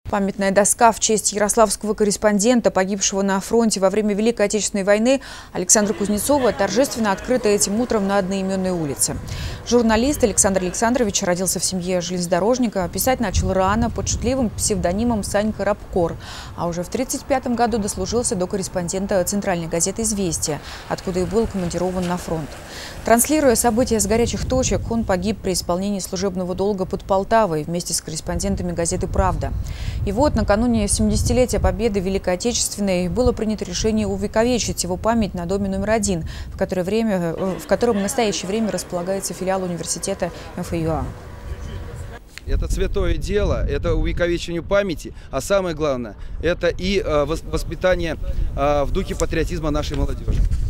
Памятная доска в честь ярославского корреспондента, погибшего на фронте во время Великой Отечественной войны, Александра Кузнецова, торжественно открыта этим утром на одноименной улице. Журналист Александр Александрович родился в семье железнодорожника. Писать начал рано, под шутливым псевдонимом Санька Рабкор. А уже в 1935 году дослужился до корреспондента центральной газеты «Известия», откуда и был командирован на фронт. Транслируя события с горячих точек, он погиб при исполнении служебного долга под Полтавой вместе с корреспондентами газеты «Правда». И вот накануне 70-летия Победы в Великой Отечественной было принято решение увековечить его память на доме номер 1, в котором в настоящее время располагается филиал университета МФЮА. Это святое дело, это увековечение памяти, а самое главное, это и воспитание в духе патриотизма нашей молодежи.